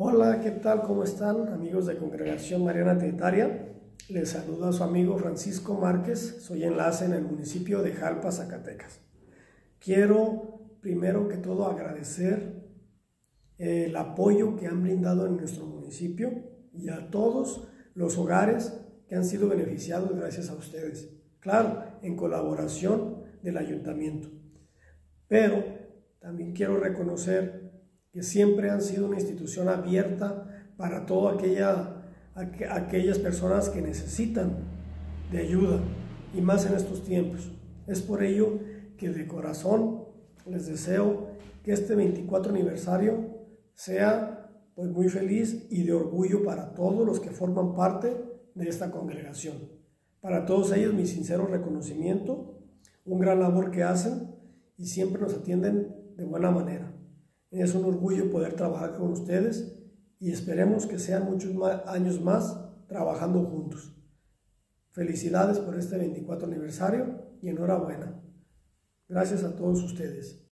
Hola, ¿qué tal? ¿Cómo están, amigos de Congregación Mariana Trinitaria? Les saluda su amigo Francisco Márquez, soy enlace en el municipio de Jalpa, Zacatecas. Quiero, primero que todo, agradecer el apoyo que han brindado en nuestro municipio y a todos los hogares que han sido beneficiados gracias a ustedes. Claro, en colaboración del ayuntamiento. Pero también quiero reconocer que siempre han sido una institución abierta para todas aquellas personas que necesitan de ayuda, y más en estos tiempos. Es por ello que de corazón les deseo que este 24 aniversario sea pues muy feliz y de orgullo para todos los que forman parte de esta congregación. Para todos ellos mi sincero reconocimiento, un gran labor que hacen y siempre nos atienden de buena manera. Es un orgullo poder trabajar con ustedes y esperemos que sean muchos años más trabajando juntos. Felicidades por este 24 aniversario y enhorabuena. Gracias a todos ustedes.